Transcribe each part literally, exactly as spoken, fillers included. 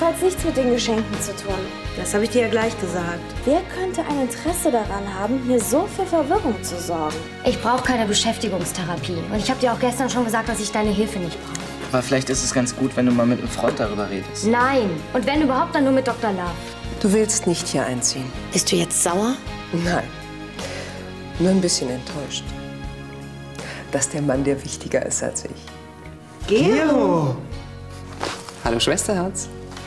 jedenfalls nichts mit den Geschenken zu tun. Das habe ich dir ja gleich gesagt. Wer könnte ein Interesse daran haben, hier so für Verwirrung zu sorgen? Ich brauche keine Beschäftigungstherapie. Und ich habe dir auch gestern schon gesagt, dass ich deine Hilfe nicht brauche. Aber vielleicht ist es ganz gut, wenn du mal mit einem Freund darüber redest. Nein. Und wenn überhaupt, dann nur mit Doktor Love. Du willst nicht hier einziehen. Bist du jetzt sauer? Nein. Nur ein bisschen enttäuscht. Dass der Mann dir wichtiger ist als ich. Gero! Hallo Schwesterherz.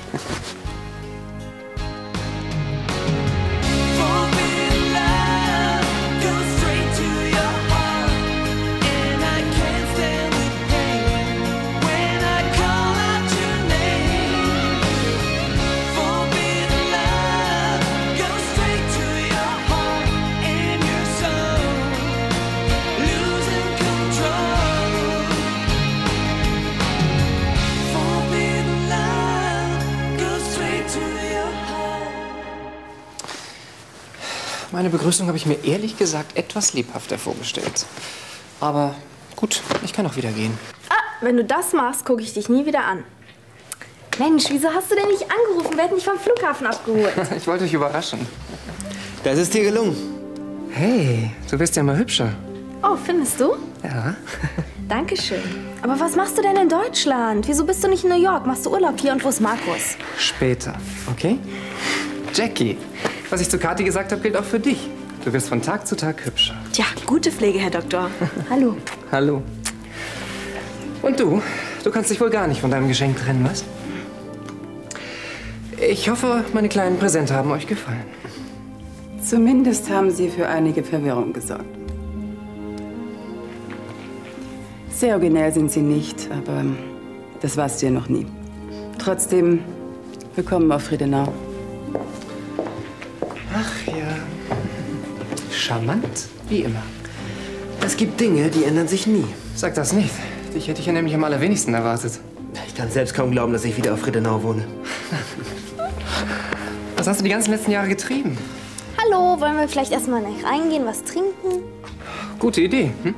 Meine Begrüßung habe ich mir ehrlich gesagt etwas lebhafter vorgestellt. Aber gut, ich kann auch wieder gehen. Ah, wenn du das machst, gucke ich dich nie wieder an. Mensch, wieso hast du denn nicht angerufen? Wir hätten dich vom Flughafen abgeholt. Ich wollte euch überraschen. Das ist dir gelungen. Hey, du wirst ja mal hübscher. Oh, findest du? Ja. Dankeschön. Aber was machst du denn in Deutschland? Wieso bist du nicht in New York? Machst du Urlaub hier und wo ist Markus? Später, okay? Jackie, was ich zu Kathi gesagt habe, gilt auch für dich. Du wirst von Tag zu Tag hübscher. Tja, gute Pflege, Herr Doktor. Hallo. Hallo. Und du? Du kannst dich wohl gar nicht von deinem Geschenk trennen, was? Ich hoffe, meine kleinen Präsente haben euch gefallen. Zumindest haben sie für einige Verwirrung gesorgt. Sehr originell sind sie nicht, aber das warst du ja noch nie. Trotzdem, willkommen auf Friedenau. Ach ja. Charmant, wie immer. Es gibt Dinge, die ändern sich nie. Sag das nicht. Dich hätte ich ja nämlich am allerwenigsten erwartet. Ich kann selbst kaum glauben, dass ich wieder auf Friedenau wohne. Was hast du die ganzen letzten Jahre getrieben? Hallo, wollen wir vielleicht erstmal nach reingehen, was trinken? Gute Idee. Hm?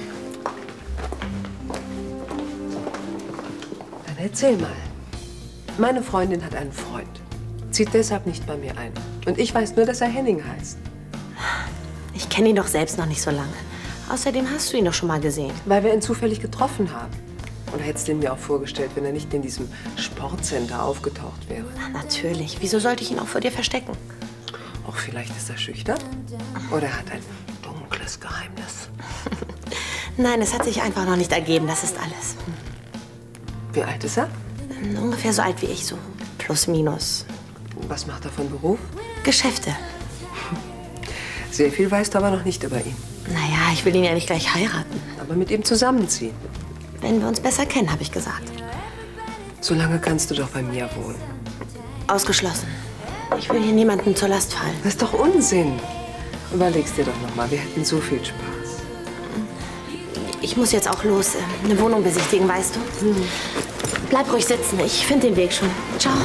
Dann erzähl mal. Meine Freundin hat einen Freund. Zieht deshalb nicht bei mir ein. Und ich weiß nur, dass er Henning heißt. Ich kenne ihn doch selbst noch nicht so lange. Außerdem hast du ihn doch schon mal gesehen. Weil wir ihn zufällig getroffen haben. Oder hättest du ihn mir auch vorgestellt, wenn er nicht in diesem Sportcenter aufgetaucht wäre? Na, natürlich. Wieso sollte ich ihn auch vor dir verstecken? Auch vielleicht ist er schüchtern. Oder er hat ein dunkles Geheimnis. Nein, es hat sich einfach noch nicht ergeben. Das ist alles. Wie alt ist er? Ungefähr so alt wie ich, so plus minus. Was macht er von Beruf? Geschäfte. Sehr viel weißt du aber noch nicht über ihn. Naja, ich will ihn ja nicht gleich heiraten. Aber mit ihm zusammenziehen. Wenn wir uns besser kennen, habe ich gesagt. Solange kannst du doch bei mir wohnen. Ausgeschlossen. Ich will hier niemandem zur Last fallen. Das ist doch Unsinn. Überleg's dir doch noch mal. Wir hätten so viel Spaß. Ich muss jetzt auch los. äh, Eine Wohnung besichtigen, weißt du? Hm. Bleib ruhig sitzen. Ich finde den Weg schon. Ciao.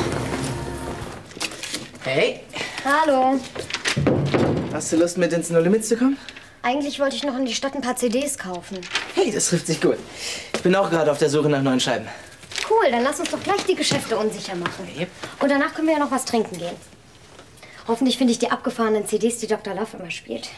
Hey, Hallo. hast du Lust, mit ins No Limits zu kommen? Eigentlich wollte ich noch in die Stadt ein paar C Ds kaufen. Hey, das trifft sich gut. Ich bin auch gerade auf der Suche nach neuen Scheiben. Cool, dann lass uns doch gleich die Geschäfte unsicher machen. Yep. Und danach können wir ja noch was trinken gehen. Hoffentlich finde ich die abgefahrenen C Ds, die Doktor Love immer spielt.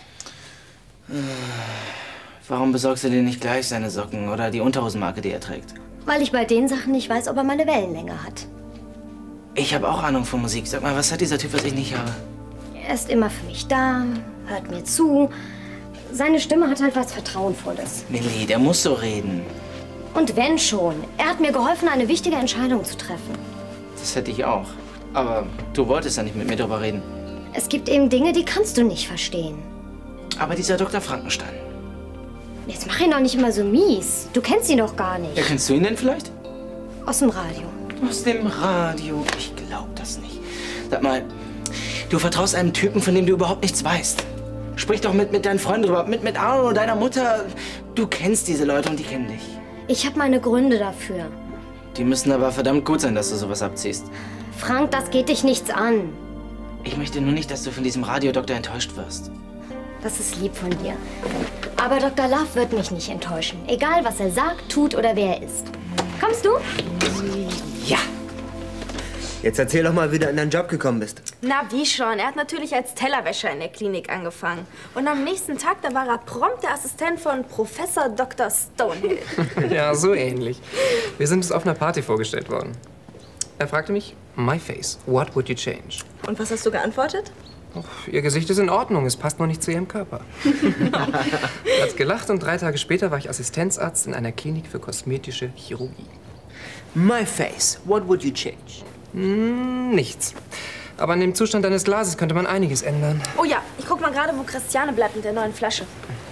Warum besorgst du dir nicht gleich seine Socken oder die Unterhosenmarke, die er trägt? Weil ich bei den Sachen nicht weiß, ob er mal eine Wellenlänge hat. Ich habe auch Ahnung von Musik. Sag mal, was hat dieser Typ, was ich nicht habe? Er ist immer für mich da, hört mir zu. Seine Stimme hat halt was Vertrauenvolles. Millie, der muss so reden. Und wenn schon. Er hat mir geholfen, eine wichtige Entscheidung zu treffen. Das hätte ich auch. Aber du wolltest ja nicht mit mir drüber reden. Es gibt eben Dinge, die kannst du nicht verstehen. Aber dieser Doktor Frankenstein. Jetzt mach ihn doch nicht immer so mies. Du kennst ihn doch gar nicht. Ja, kennst du ihn denn vielleicht? Aus dem Radio. Aus dem Radio? Ich glaub das nicht. Sag mal, du vertraust einem Typen, von dem du überhaupt nichts weißt. Sprich doch mit, mit deinen Freunden drüber, mit, mit Arno und deiner Mutter. Du kennst diese Leute und die kennen dich. Ich habe meine Gründe dafür. Die müssen aber verdammt gut sein, dass du sowas abziehst. Frank, das geht dich nichts an. Ich möchte nur nicht, dass du von diesem Radiodoktor enttäuscht wirst. Das ist lieb von dir. Aber Doktor Love wird mich nicht enttäuschen. Egal, was er sagt, tut oder wer er ist. Kommst du? Ja. Jetzt erzähl doch mal, wie du in deinen Job gekommen bist. Na, wie schon. Er hat natürlich als Tellerwäscher in der Klinik angefangen. Und am nächsten Tag, da war er prompt der Assistent von Professor Doktor Stonehill. Ja, so ähnlich. Wir sind uns auf einer Party vorgestellt worden. Er fragte mich, my face, what would you change? Und was hast du geantwortet? Och, ihr Gesicht ist in Ordnung, es passt nur nicht zu ihrem Körper. Er hat gelacht und drei Tage später war ich Assistenzarzt in einer Klinik für kosmetische Chirurgie. My face, what would you change? Hm, nichts. Aber an dem Zustand deines Glases könnte man einiges ändern. Oh ja, ich guck mal gerade, wo Christiane bleibt mit der neuen Flasche.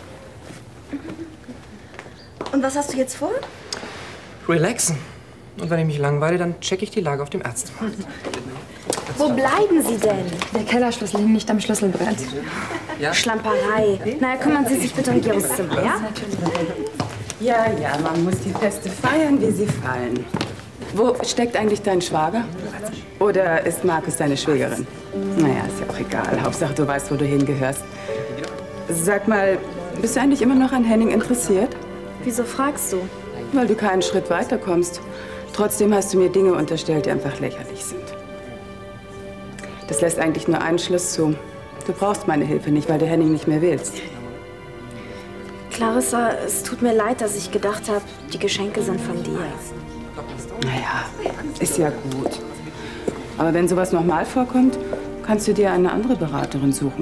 Und was hast du jetzt vor? Relaxen. Und wenn ich mich langweile, dann checke ich die Lage auf dem Ärztemarkt. Wo bleiben Sie denn? Der Kellerschlüssel hing nicht am Schlüsselbrett. Ja? Schlamperei. Na, kümmern Sie sich bitte um Geros Zimmer, ja? Ja, ja, man muss die Feste feiern, wie sie fallen. Wo steckt eigentlich dein Schwager? Oder ist Markus deine Schwägerin? Naja, ist ja auch egal. Hauptsache, du weißt, wo du hingehörst. Sag mal, bist du eigentlich immer noch an Henning interessiert? Wieso fragst du? Weil du keinen Schritt weiterkommst. Trotzdem hast du mir Dinge unterstellt, die einfach lächerlich sind. Das lässt eigentlich nur einen Schluss zu. Du brauchst meine Hilfe nicht, weil du Henning nicht mehr willst. Clarissa, es tut mir leid, dass ich gedacht habe, die Geschenke sind von dir. Naja, ist ja gut. Aber wenn sowas nochmal vorkommt, kannst du dir eine andere Beraterin suchen.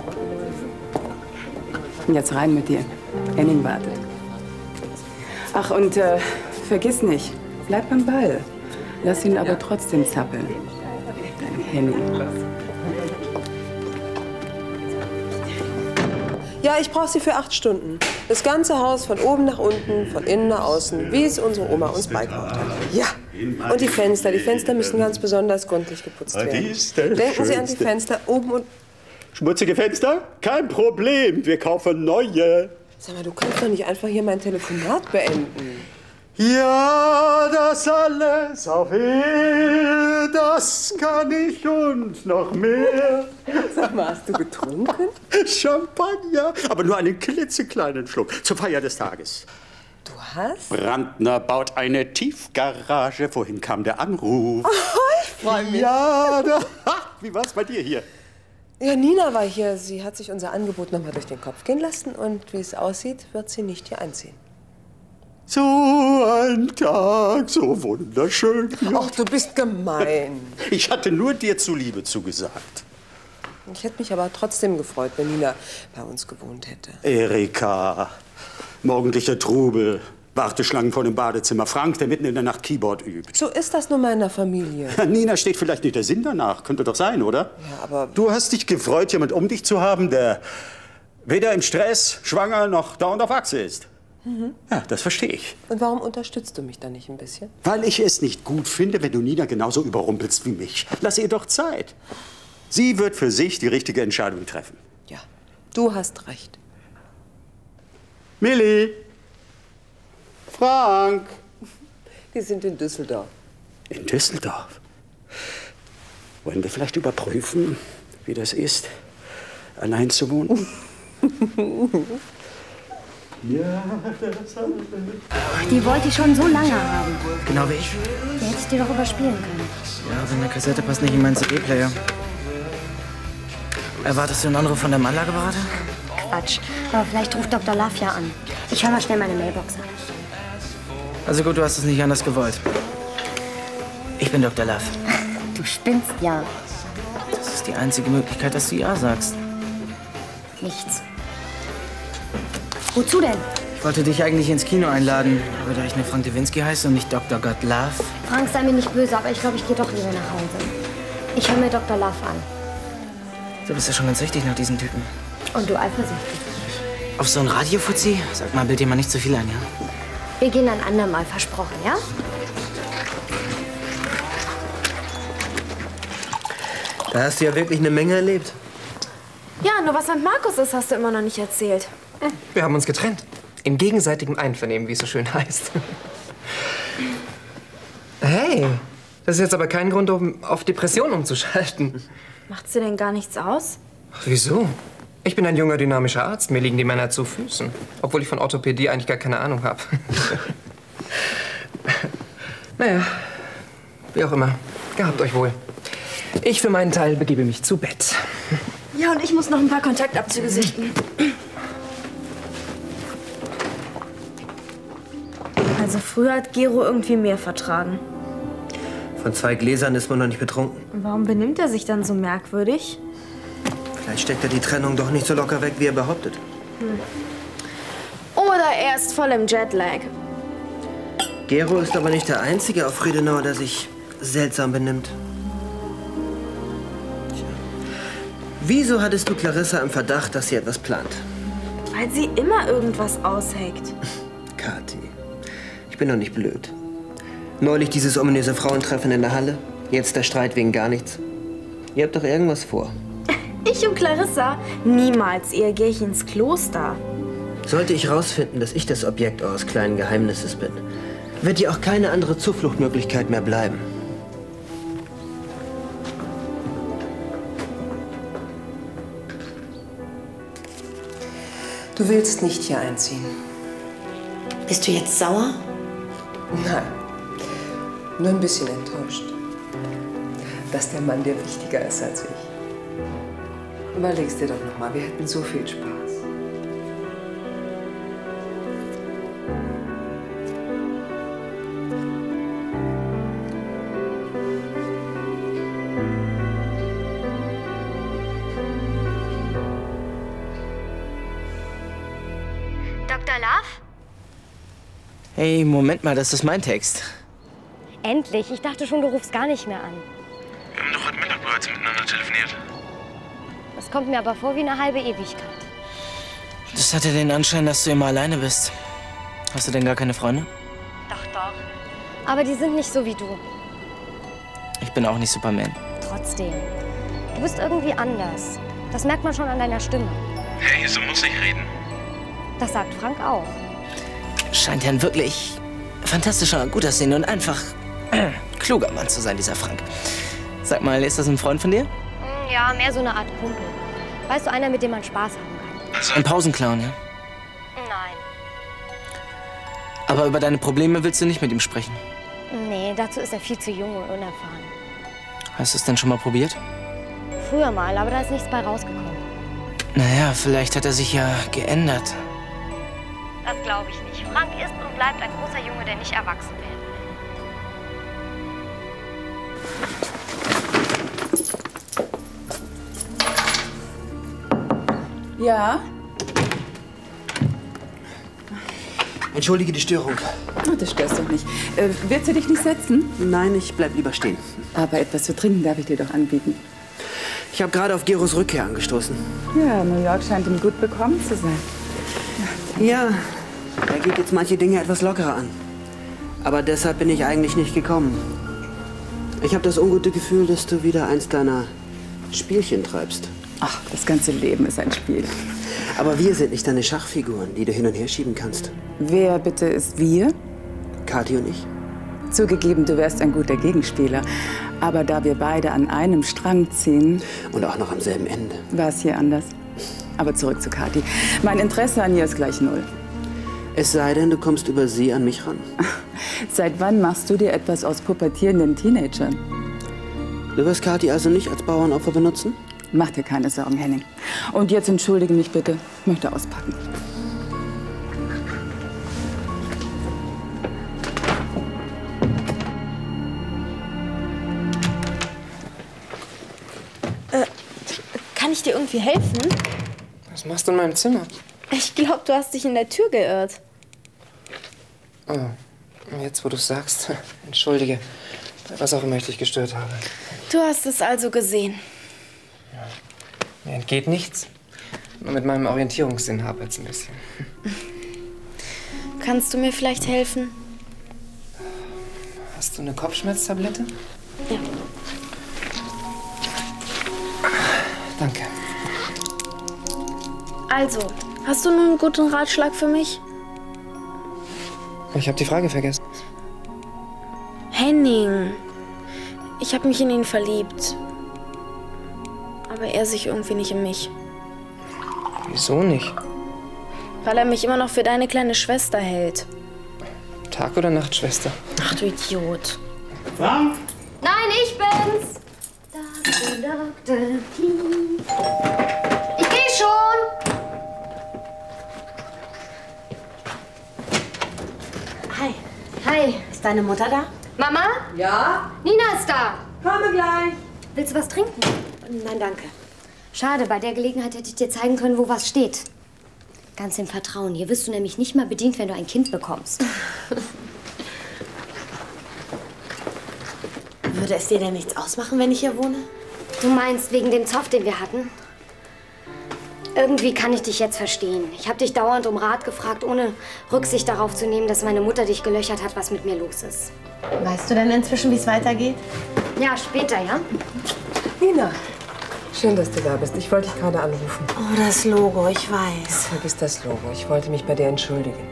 Und jetzt rein mit dir. Henning wartet. Ach, und äh, vergiss nicht, bleib am Ball. Lass ihn aber trotzdem zappeln. Dein Henning. Ja, ich brauche sie für acht Stunden. Das ganze Haus von oben nach unten, von innen nach außen, wie es unsere Oma uns beigebracht hat. Ja. Und die Fenster, die Fenster müssen ganz besonders gründlich geputzt werden. Die ist der Denken Sie an die schönste. Fenster oben und... Schmutzige Fenster? Kein Problem, wir kaufen neue. Sag mal, du kannst doch nicht einfach hier mein Telefonat beenden. Ja, das alles auf Ehe, das kann ich und noch mehr. Sag mal, hast du getrunken? Champagner, aber nur einen klitzekleinen Schluck zur Feier des Tages. Du hast? Brandner baut eine Tiefgarage. Vorhin kam der Anruf. Oh, ich freu mich. Ja, da, ha, wie war's bei dir hier? Ja, Nina war hier. Sie hat sich unser Angebot noch mal durch den Kopf gehen lassen. Und wie es aussieht, wird sie nicht hier einziehen. So ein Tag, so wunderschön. Ja. Ach, du bist gemein. Ich hatte nur dir zuliebe zugesagt. Ich hätte mich aber trotzdem gefreut, wenn Nina bei uns gewohnt hätte. Erika, morgendlicher Trubel, Warteschlangen vor dem Badezimmer, Frank, der mitten in der Nacht Keyboard übt. So ist das nun mal in der Familie. Nina steht vielleicht nicht der Sinn danach, könnte doch sein, oder? Ja, aber... Du hast dich gefreut, jemand um dich zu haben, der weder im Stress, schwanger noch dauernd auf Achse ist. Mhm. Ja, das verstehe ich. Und warum unterstützt du mich da nicht ein bisschen? Weil ich es nicht gut finde, wenn du Nina genauso überrumpelst wie mich. Lass ihr doch Zeit. Sie wird für sich die richtige Entscheidung treffen. Ja, du hast recht. Milli! Frank! Die sind in Düsseldorf. In Düsseldorf? Wollen wir vielleicht überprüfen, wie das ist, allein zu wohnen? Ja, das haben wir. Die wollte ich schon so lange haben. Genau wie ich. Die hätte ich dir doch überspielen können. Ja, aber eine Kassette passt nicht in meinen C D-Player. Erwartest du einen Anruf von deinem Anlageberater? Quatsch. Aber vielleicht ruft Doktor Love ja an. Ich höre mal schnell meine Mailbox an. Also gut, du hast es nicht anders gewollt. Ich bin Doktor Love. Du spinnst ja. Das ist die einzige Möglichkeit, dass du Ja sagst. Nichts. Wozu denn? Ich wollte dich eigentlich ins Kino einladen, aber da ich nur Frank Dewinski heiße und nicht Doktor God Love. Frank, sei mir nicht böse, aber ich glaube, ich gehe doch lieber nach Hause. Ich höre mir Doktor Love an. Du bist ja schon ganz richtig nach diesen Typen. Und du eifersüchtig. Auf so ein Radiofuzzi? Sag mal, bild dir mal nicht zu viel ein, ja? Wir gehen ein andermal, versprochen, ja? Da hast du ja wirklich eine Menge erlebt. Ja, nur was mit Markus ist, hast du immer noch nicht erzählt. Wir haben uns getrennt. In gegenseitigem Einvernehmen, wie es so schön heißt. Hey, das ist jetzt aber kein Grund, um auf Depression umzuschalten. Macht's dir denn gar nichts aus? Ach, wieso? Ich bin ein junger, dynamischer Arzt. Mir liegen die Männer zu Füßen. Obwohl ich von Orthopädie eigentlich gar keine Ahnung habe. Naja, wie auch immer. Gehabt euch wohl. Ich für meinen Teil begebe mich zu Bett. Ja, und ich muss noch ein paar Kontaktabzüge sichten. Also früher hat Gero irgendwie mehr vertragen. Von zwei Gläsern ist man noch nicht betrunken. Warum benimmt er sich dann so merkwürdig? Vielleicht steckt er die Trennung doch nicht so locker weg, wie er behauptet. Hm. Oder er ist voll im Jetlag. Gero ist aber nicht der Einzige auf Friedenau, der sich seltsam benimmt. Tja. Wieso hattest du Clarissa im Verdacht, dass sie etwas plant? Weil sie immer irgendwas ausheckt. Kathi, ich bin doch nicht blöd. Neulich dieses ominöse Frauentreffen in der Halle, jetzt der Streit wegen gar nichts. Ihr habt doch irgendwas vor. Ich und Clarissa? Niemals, eher gehe ich ins Kloster. Sollte ich rausfinden, dass ich das Objekt eures kleinen Geheimnisses bin, wird dir auch keine andere Zufluchtmöglichkeit mehr bleiben. Du willst nicht hier einziehen. Bist du jetzt sauer? Nein, nur ein bisschen enttäuscht, dass der Mann dir wichtiger ist als ich. Überleg's dir doch noch mal, wir hätten so viel Spaß. Doktor Love? Hey, Moment mal, das ist mein Text. Endlich. Ich dachte schon, du rufst gar nicht mehr an. Wir haben doch heute Mittag bereits miteinander telefoniert. Das kommt mir aber vor wie eine halbe Ewigkeit. Das hatte den Anschein, dass du immer alleine bist. Hast du denn gar keine Freunde? Doch, doch. Aber die sind nicht so wie du. Ich bin auch nicht Superman. Trotzdem. Du bist irgendwie anders. Das merkt man schon an deiner Stimme. Hey, so muss ich reden. Das sagt Frank auch. Scheint ja ein wirklich fantastischer, gut aussehender und einfach äh, kluger Mann zu sein, dieser Frank. Sag mal, ist das ein Freund von dir? Ja, mehr so eine Art Kumpel. Weißt du, einer, mit dem man Spaß haben kann. Also ein Pausenclown, ja? Nein. Aber über deine Probleme willst du nicht mit ihm sprechen? Nee, dazu ist er viel zu jung und unerfahren. Hast du es denn schon mal probiert? Früher mal, aber da ist nichts bei rausgekommen. Naja, vielleicht hat er sich ja geändert. Das glaube ich nicht. Frank ist und bleibt ein großer Junge, der nicht erwachsen werden will. Ja? Entschuldige die Störung. Oh, das störst doch nicht. Äh, willst du dich nicht setzen? Nein, ich bleib lieber stehen. Aber etwas zu trinken darf ich dir doch anbieten. Ich habe gerade auf Geros Rückkehr angestoßen. Ja, New York scheint ihm gut bekommen zu sein. Ja, er geht jetzt manche Dinge etwas lockerer an. Aber deshalb bin ich eigentlich nicht gekommen. Ich habe das ungute Gefühl, dass du wieder eins deiner Spielchen treibst. Ach, das ganze Leben ist ein Spiel. Aber wir sind nicht deine Schachfiguren, die du hin und her schieben kannst. Wer bitte ist wir? Kathi und ich. Zugegeben, du wärst ein guter Gegenspieler. Aber da wir beide an einem Strang ziehen... Und auch noch am selben Ende. War es hier anders. Aber zurück zu Kathi. Mein Interesse an ihr ist gleich null. Es sei denn, du kommst über sie an mich ran. Seit wann machst du dir etwas aus pubertierenden Teenagern? Du wirst Kathi also nicht als Bauernopfer benutzen? Mach dir keine Sorgen, Henning. Und jetzt entschuldige mich bitte. Ich möchte auspacken. Äh, kann ich dir irgendwie helfen? Was machst du in meinem Zimmer? Ich glaube, du hast dich in der Tür geirrt. Oh, jetzt wo du es sagst. Entschuldige, was auch immer ich dich gestört habe. Du hast es also gesehen. Ja. Mir entgeht nichts. Nur mit meinem Orientierungssinn hapert es ein bisschen. Kannst du mir vielleicht helfen? Hast du eine Kopfschmerztablette? Ja. Danke. Also, hast du nun einen guten Ratschlag für mich? Ich habe die Frage vergessen. Henning. Ich habe mich in ihn verliebt. Aber er sich irgendwie nicht in mich. Wieso nicht? Weil er mich immer noch für deine kleine Schwester hält. Tag- oder Nachtschwester? Ach du Idiot. Frank, Nein, ich bin's. Ich geh schon. Hi. Hi. Ist deine Mutter da? Mama? Ja? Nina ist da. Komme gleich. Willst du was trinken? Nein, danke. Schade, bei der Gelegenheit hätte ich dir zeigen können, wo was steht. Ganz im Vertrauen. Hier wirst du nämlich nicht mal bedient, wenn du ein Kind bekommst. Würde es dir denn nichts ausmachen, wenn ich hier wohne? Du meinst wegen dem Zoff, den wir hatten? Irgendwie kann ich dich jetzt verstehen. Ich habe dich dauernd um Rat gefragt, ohne Rücksicht darauf zu nehmen, dass meine Mutter dich gelöchert hat, was mit mir los ist. Weißt du denn inzwischen, wie es weitergeht? Ja, später, ja? Nina, schön, dass du da bist. Ich wollte dich gerade anrufen. Oh, das Logo, ich weiß. Vergiss das Logo. Ich wollte mich bei dir entschuldigen.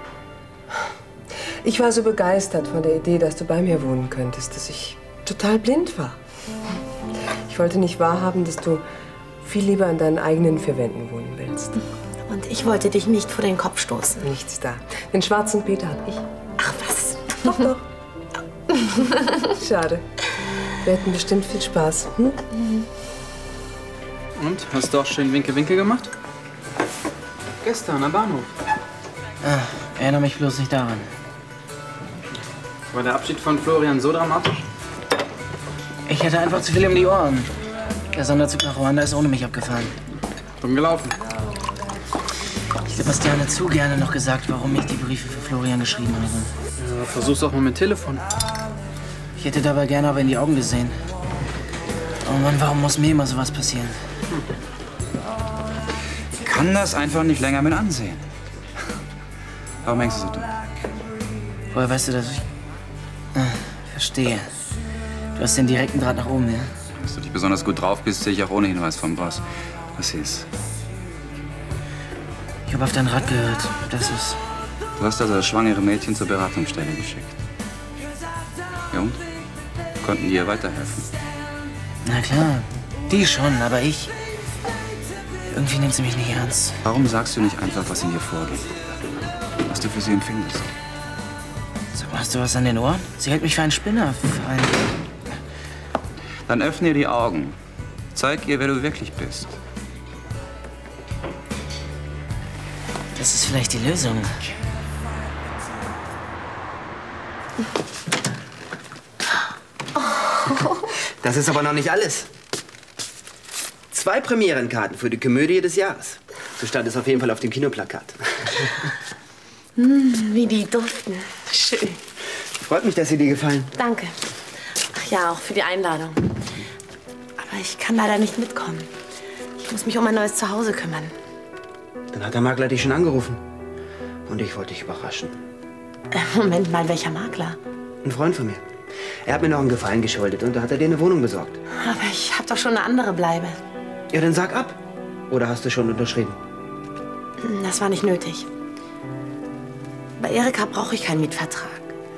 Ich war so begeistert von der Idee, dass du bei mir wohnen könntest, dass ich total blind war. Ich wollte nicht wahrhaben, dass du viel lieber an deinen eigenen vier Wänden wohnen willst. Und ich wollte dich nicht vor den Kopf stoßen. Nichts da. Den schwarzen Peter hab ich. Ach was. Doch, doch. Schade. Wir hätten bestimmt viel Spaß. Hm? Und? Hast du auch schön Winke-Winke gemacht? Gestern am Bahnhof. Ah, erinnere mich bloß nicht daran. War der Abschied von Florian so dramatisch? Ich hatte einfach zu viel um die Ohren. Der Sonderzug nach Ruanda ist ohne mich abgefahren. Dumm gelaufen. Ich hätte Bastiane zu gerne noch gesagt, warum ich die Briefe für Florian geschrieben habe. Ja, versuch's auch mal mit Telefon. Ich hätte dabei gerne aber in die Augen gesehen. Oh Mann, warum muss mir immer sowas passieren? Ich kann das einfach nicht länger mit ansehen. Warum hängst du so dumm? Woher weißt du das? Ich ah, verstehe. Du hast den direkten Draht nach oben, ja? Dass du nicht besonders gut drauf bist, sehe ich auch ohne Hinweis vom Boss. Was ist? Ich habe auf dein Rat gehört. Das ist... Du hast also das schwangere Mädchen zur Beratungsstelle geschickt. Ja und? Konnten die ihr weiterhelfen? Na klar, die schon, aber ich... Irgendwie nimmt sie mich nicht ernst. Warum sagst du nicht einfach, was in dir vorgeht? Was du für sie empfindest? Sag mal, hast du was an den Ohren? Sie hält mich für einen Spinner, für einen... Dann öffne ihr die Augen. Zeig ihr, wer du wirklich bist. Das ist vielleicht die Lösung. Das ist aber noch nicht alles. Zwei Premierenkarten für die Komödie des Jahres. So stand es auf jeden Fall auf dem Kinoplakat. Hm, wie die duften. Schön. Freut mich, dass sie dir gefallen. Danke. Ach ja, auch für die Einladung. Aber ich kann leider nicht mitkommen. Ich muss mich um ein neues Zuhause kümmern. Dann hat der Makler dich schon angerufen. Und ich wollte dich überraschen. Äh, Moment mal, welcher Makler? Ein Freund von mir. Er hat mir noch einen Gefallen geschuldet und da hat er dir eine Wohnung besorgt. Aber ich habe doch schon eine andere Bleibe. Ja, dann sag ab. Oder hast du schon unterschrieben? Das war nicht nötig. Bei Erika brauche ich keinen Mietvertrag.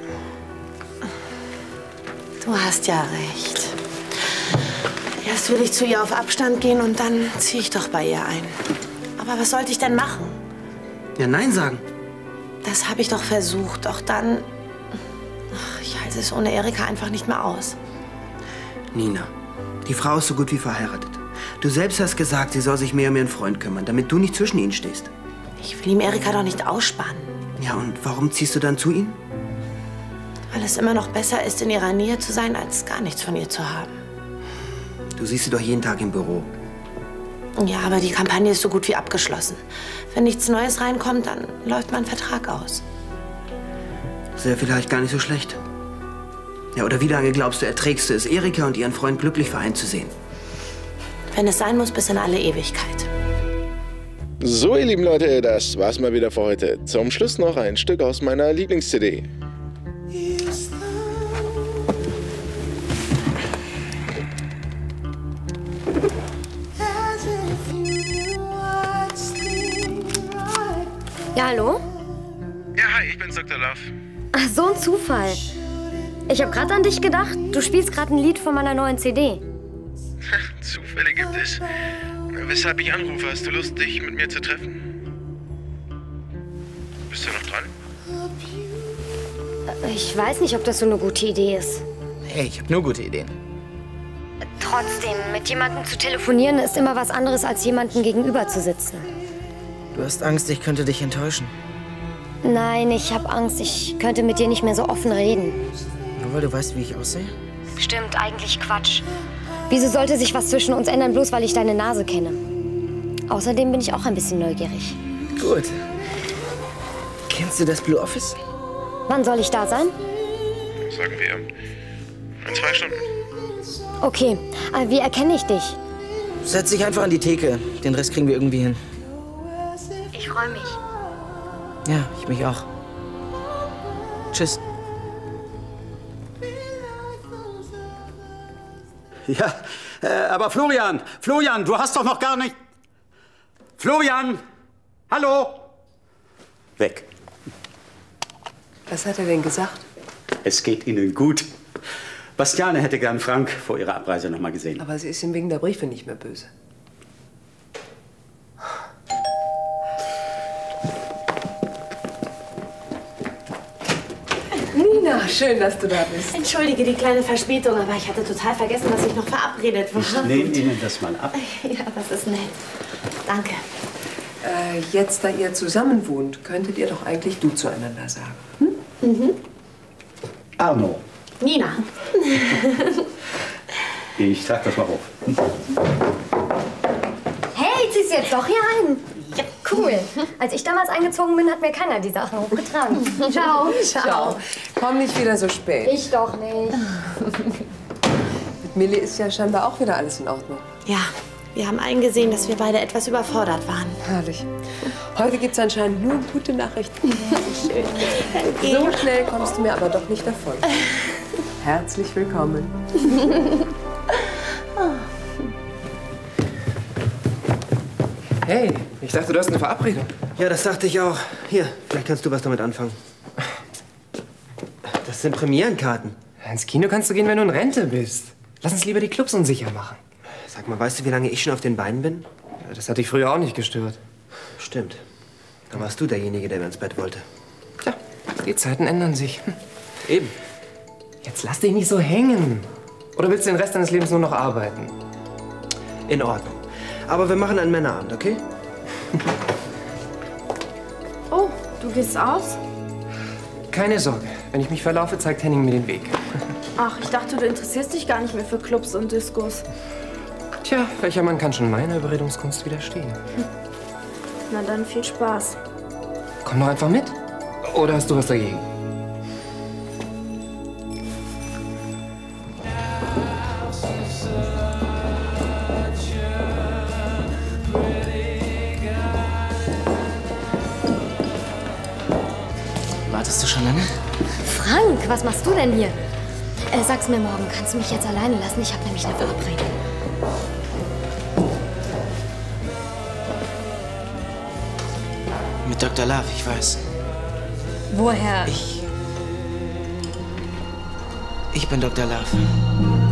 Du hast ja recht. Erst will ich zu ihr auf Abstand gehen und dann ziehe ich doch bei ihr ein. Aber was sollte ich denn machen? Ja, nein sagen. Das habe ich doch versucht. Doch dann... Ach, ich halte es ohne Erika einfach nicht mehr aus. Nina, die Frau ist so gut wie verheiratet. Du selbst hast gesagt, sie soll sich mehr um ihren Freund kümmern, damit du nicht zwischen ihnen stehst. Ich will ihm Erika doch nicht ausspannen. Ja, und warum ziehst du dann zu ihm? Weil es immer noch besser ist, in ihrer Nähe zu sein, als gar nichts von ihr zu haben. Du siehst sie doch jeden Tag im Büro. Ja, aber die Kampagne ist so gut wie abgeschlossen. Wenn nichts Neues reinkommt, dann läuft mein Vertrag aus. Das wäre vielleicht gar nicht so schlecht. Ja, oder wie lange glaubst du, erträgst du es, Erika und ihren Freund glücklich vereint zu sehen? Wenn es sein muss, bis in alle Ewigkeit. So, ihr lieben Leute, das war's mal wieder für heute. Zum Schluss noch ein Stück aus meiner Lieblings-C D. Ja, hallo? Ja, hi, ich bin's, Doktor Love. Ach, so ein Zufall. Ich habe gerade an dich gedacht. Du spielst gerade ein Lied von meiner neuen C D. Zufälle gibt es. Weshalb ich anrufe, hast du Lust, dich mit mir zu treffen? Bist du noch dran? Ich weiß nicht, ob das so eine gute Idee ist. Hey, ich habe nur gute Ideen. Trotzdem, mit jemandem zu telefonieren ist immer was anderes, als jemandem gegenüber zu sitzen. Du hast Angst, ich könnte dich enttäuschen. Nein, ich habe Angst, ich könnte mit dir nicht mehr so offen reden. Nur weil du weißt, wie ich aussehe? Stimmt, eigentlich Quatsch. Wieso sollte sich was zwischen uns ändern, bloß weil ich deine Nase kenne? Außerdem bin ich auch ein bisschen neugierig. Gut. Kennst du das Blue Office? Wann soll ich da sein? Sagen wir in zwei Stunden. Okay, aber wie erkenne ich dich? Setz dich einfach an die Theke. Den Rest kriegen wir irgendwie hin. Ich freue mich. Ja, ich mich auch. Tschüss. Ja, äh, aber Florian, Florian, du hast doch noch gar nicht... Florian! Hallo! Weg. Was hat er denn gesagt? Es geht Ihnen gut. Bastiane hätte gern Frank vor ihrer Abreise noch mal gesehen. Aber sie ist ihm wegen der Briefe nicht mehr böse. Nina, schön, dass du da bist. Entschuldige die kleine Verspätung, aber ich hatte total vergessen, dass ich noch verabredet war. Ich nehme Ihnen das mal ab. Ja, das ist nett. Danke. Äh, jetzt, da ihr zusammen wohnt, könntet ihr doch eigentlich du zueinander sagen. Hm? Mhm. Arno. Nina. Ich trag das mal hoch. Hey, ziehst du jetzt doch hier ein? Ja, cool. Als ich damals eingezogen bin, hat mir keiner die Sachen hochgetragen. Ciao. Ciao. Komm nicht wieder so spät. Ich doch nicht. Mit Millie ist ja scheinbar auch wieder alles in Ordnung. Ja, wir haben eingesehen, dass wir beide etwas überfordert waren. Herrlich. Heute gibt's anscheinend nur gute Nachrichten. Schön. So schnell kommst du mir aber doch nicht davon. Herzlich willkommen. Hey, ich dachte, du hast eine Verabredung. Ja, das dachte ich auch. Hier, vielleicht kannst du was damit anfangen. Das sind Premierenkarten. Ins Kino kannst du gehen, wenn du in Rente bist. Lass uns lieber die Clubs unsicher machen. Sag mal, weißt du, wie lange ich schon auf den Beinen bin? Ja, das hat dich früher auch nicht gestört. Stimmt. Da warst du derjenige, der mir ins Bett wollte. Tja, die Zeiten ändern sich. Eben. Jetzt lass dich nicht so hängen. Oder willst du den Rest deines Lebens nur noch arbeiten? In Ordnung. Aber wir machen einen Männerabend, okay? Oh, du gehst aus? Keine Sorge. Wenn ich mich verlaufe, zeigt Henning mir den Weg. Ach, ich dachte, du interessierst dich gar nicht mehr für Clubs und Diskos. Tja, welcher Mann kann schon meiner Überredungskunst widerstehen? Na dann viel Spaß. Komm doch einfach mit. Oder hast du was dagegen? Wartest du schon lange? Frank, was machst du denn hier? Äh, sag's mir morgen. Kannst du mich jetzt alleine lassen? Ich habe nämlich eine Verabredung. Mit Doktor Love, ich weiß. Woher? Ich... Ich bin Doktor Love.